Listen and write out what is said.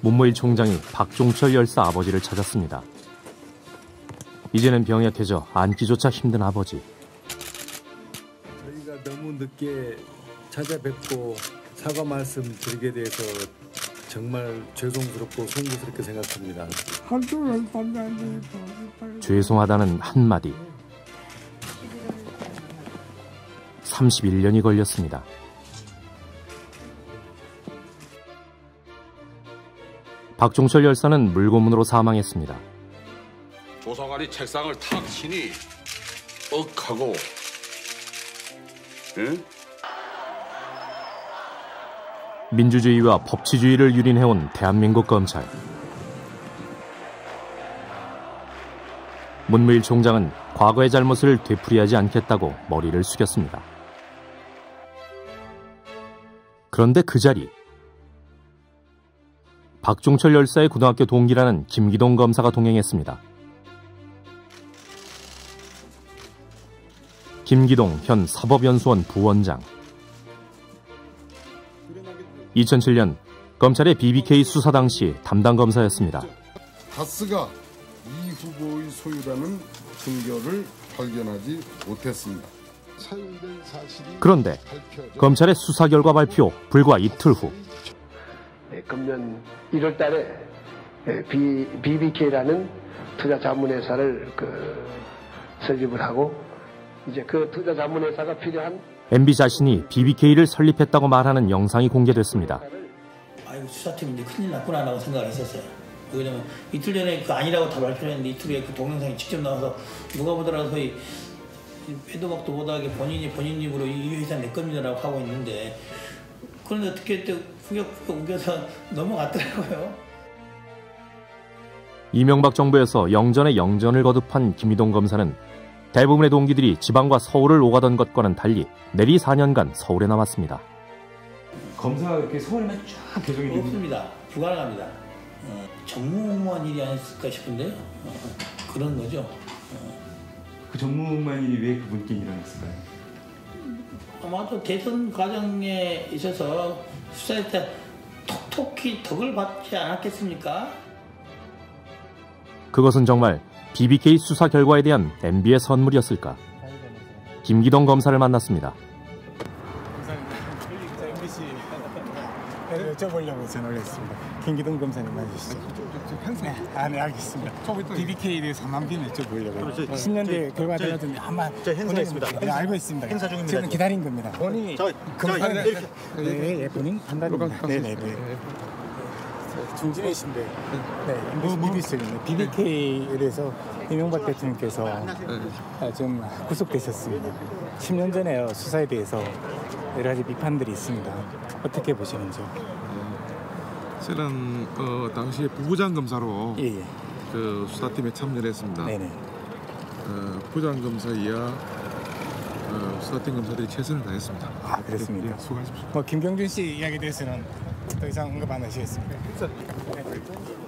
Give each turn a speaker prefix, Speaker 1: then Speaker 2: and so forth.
Speaker 1: 문무일 총장이 박종철 열사 아버지를 찾았습니다. 이제는 병이 약해져 앉기조차 힘든 아버지.
Speaker 2: 저희가 너무 늦게 찾아뵙고 사과 말씀 드리게 돼서 정말 죄송스럽고 송구스럽게 생각합니다.
Speaker 1: 죄송하다는 한마디. 31년이 걸렸습니다. 박종철 열사는 물고문으로 사망했습니다.
Speaker 3: 조사관이 책상을 탁 치니 하고 응?
Speaker 1: 민주주의와 법치주의를 유린해온 대한민국 검찰. 문무일 총장은 과거의 잘못을 되풀이하지 않겠다고 머리를 숙였습니다. 그런데 그 자리, 박종철 열사의 고등학교 동기라는 김기동 검사가 동행했습니다. 김기동 현 사법연수원 부원장. 2007년 검찰의 BBK 수사 당시 담당 검사였습니다.
Speaker 4: 가스가 이 후보의 소유라는 증거를 발견하지 못했습니다.
Speaker 1: 그런데 검찰의 수사 결과 발표 불과 이틀 후
Speaker 5: 금년 1월 달에 BBK라는 투자 자문회사를 설립을 하고 이제 그 투자 자문회사가 필요한
Speaker 1: MB 자신이 BBK를 설립했다고 말하는 영상이 공개됐습니다.
Speaker 6: 아이고 수사팀이 이제 큰일 났구나라고 생각을 했었어요. 왜냐면 이틀 전에 그 아니라고 다 발표를 했는데 이틀 후에 그 동영상이 직접 나와서 누가 보더라도 거의 빼도 박도 못하게 본인 입으로 이 회사 내 겁니다라고 하고 있는데 그런데 어떻게 또 후격후격 우겨서 넘어갔더라고요.
Speaker 1: 이명박 정부에서 영전에 영전을 거듭한 김기동 검사는 대부분의 동기들이 지방과 서울을 오가던 것과는 달리 내리 4년간 서울에 남았습니다.
Speaker 7: 검사가 이렇게 서울에만 쫙 계속 있는
Speaker 6: 없습니다. 불가능합니다. 전무후무한 일이 아닐까 싶은데요. 그런 거죠.
Speaker 7: 그 전무후무한 일이 왜 그분께 일어났을까요?
Speaker 6: 아마도 대선 과정에 있어서 수사할 때 톡톡히 덕을 받지 않았겠습니까?
Speaker 1: 그것은 정말 BBK 수사 결과에 대한 MB의 선물이었을까? 김기동 검사를 만났습니다.
Speaker 8: MBC 여쭤보려고 전화를 했습니다. 김기동 검사님 맞으시죠? 네, 알겠습니다. BBK에 대해서 한번 여쭤보려고. 10년대 결과 들었는데 아마
Speaker 9: 행사했습니다.
Speaker 8: 네, 알고 있습니다.
Speaker 9: 행사 중입니다.
Speaker 8: 지금 기다린 겁니다. 본인이 네, 본인 판단입니다. 네네네. 중진이신데, 네, MBC는 BBK에 대해서 이명박 대통령께서 좀 구속되셨습니다. 10년 전에 수사에 대해서 여러 가지 비판들이 있습니다. 어떻게 보시는지요?
Speaker 10: 저는 당시에 부부장 검사로
Speaker 8: 예.
Speaker 10: 그 수사팀에 참여를 했습니다.
Speaker 8: 네네.
Speaker 10: 부장 검사 이하 수사팀 검사들이 최선을 다했습니다.
Speaker 8: 아, 그렇습니까?
Speaker 10: 네, 수고하십시오.
Speaker 8: 김경준 씨 이야기에 대해서는 더 이상 언급 안 하시겠습니까?